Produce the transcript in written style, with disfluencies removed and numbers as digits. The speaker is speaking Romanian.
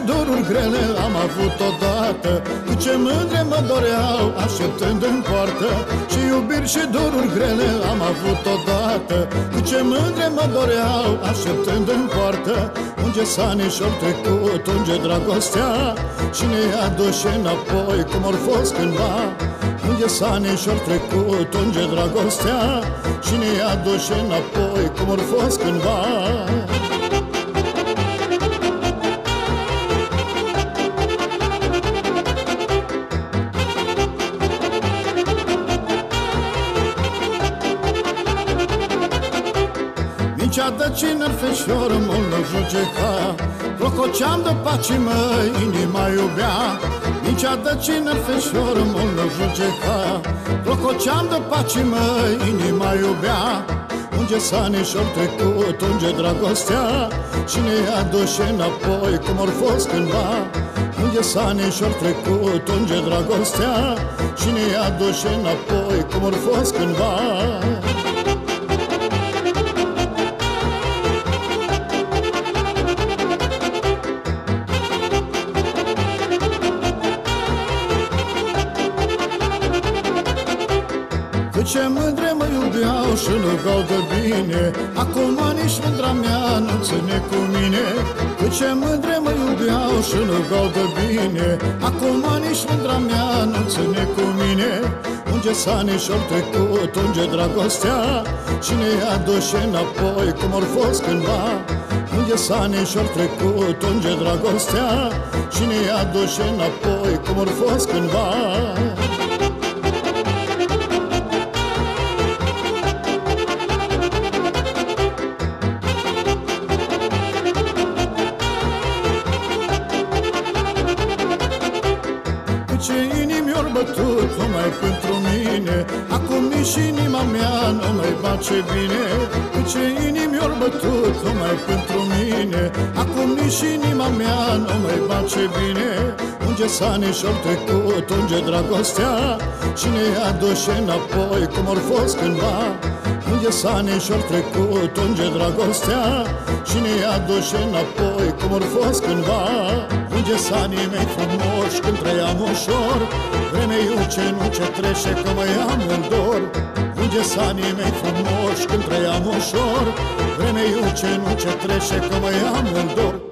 doruri grele am avut odată, cu ce mândre mă doreau așteptând în poartă. Și iubiri și doruri grele am avut odată, cu ce mândre mă doreau așteptând în poartă. Unge sanișor trecut, unge dragostea, și ne aduce înapoi cum or fost cândva. Unge sanișor trecut, unge dragostea, și ne aduce înapoi cum or fost cândva. Mincea de cineri feșor mult nu judeca, clococeam de paci măi, inima iubea. Mincea de cineri feșor mult nu judeca, clococeam de paci măi, inima iubea. Unge sanișor trecut, unge dragostea, și ne aduce înapoi cum or fost cândva. Unge sanișor trecut, unge dragostea, și ne aduce înapoi cum or fost cândva. Cu ce mândre mă iubeau și nu gau de bine, acum nici mândra mea nu ține cu mine. Cu ce mândre mă iubeau și nu gau de bine, acum nici mândra mea nu ține cu mine. Unge sanișor trecut, unge dragostea, și ne aduce înapoi cum or fost cândva. Unge sanișor trecut, unge dragostea, și ne aduce înapoi cum or fost cândva. Ce inimi ori bătut numai pentru mine, acum nici inima mea nu mai face bine. Cu ce inimi ori bătut numai pentru mine, acum nici inima mea nu mai face bine. Unge sanișor trecut, unge dragostea, și ne aduce înapoi cum or fost cândva. Unge sanișor trecut, unge dragostea, și ne aduce înapoi cum or fost cândva. Unge sanii mei frumoși când trăiam ușor, vremea iuce nu ce trece că mai am un dor. Unge sanii mei frumoși când trăiam ușor, vremea iuce nu ce trece că mai am un dor.